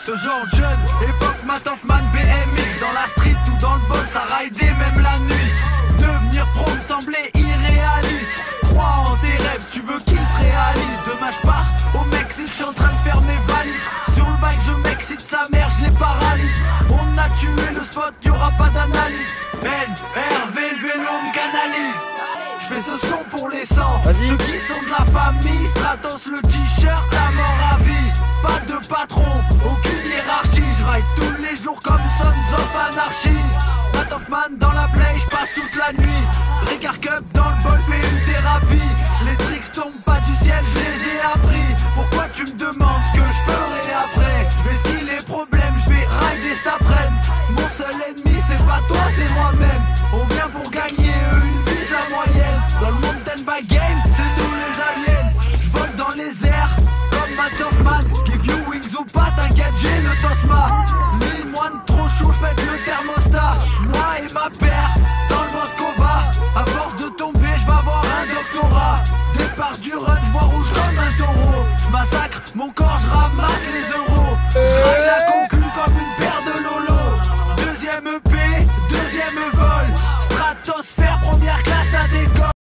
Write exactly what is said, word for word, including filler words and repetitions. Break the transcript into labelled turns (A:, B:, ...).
A: Ce genre de jeune, époque Matt Hoffman, B M X. Dans la street ou dans le bol, ça raidait même la nuit. Devenir pro me semblait irréaliste. Crois en tes rêves, tu veux qu'ils se réalisent. Demain je pars au Mexique, je suis en train de faire mes valises. Sur le bike je m'excite, sa mère je les paralyse. On a tué le spot, y'aura pas d'analyse. N, R, V, le vélo me canalise. Je fais ce son pour les cent, ceux qui sont de la famille. Stratos le t-shirt à mort à vie. Pas de patron, aucune hiérarchie. Je ride tous les jours comme Sons of Anarchy. Matt Hoffman dans la play, je passe toute la nuit. Ricard Cup dans le bol, fait une thérapie. Les tricks tombent pas du ciel, je les ai appris. Pourquoi tu me demandes ce que je ferai après? Je vais skill les problèmes, je vais rider cet après-midi. Mon seul ennemi c'est pas toi, c'est moi-même. On vient pour gagner, eux ils visent la moyenne. Dans le mountain bike game, c'est nous les aliens. Je vole dans les airs comme Matt Hoffman. Give you wings ou pas, t'inquiète, j'ai le Tosma. Mille moines trop chaud, j'pète le thermostat. Moi et ma paire, dans le Moscova. À force de tomber, j'vais avoir un doctorat. Départ du run, j'vois rouge comme un taureau. J'massacre mon corps, j'ramasse les euros.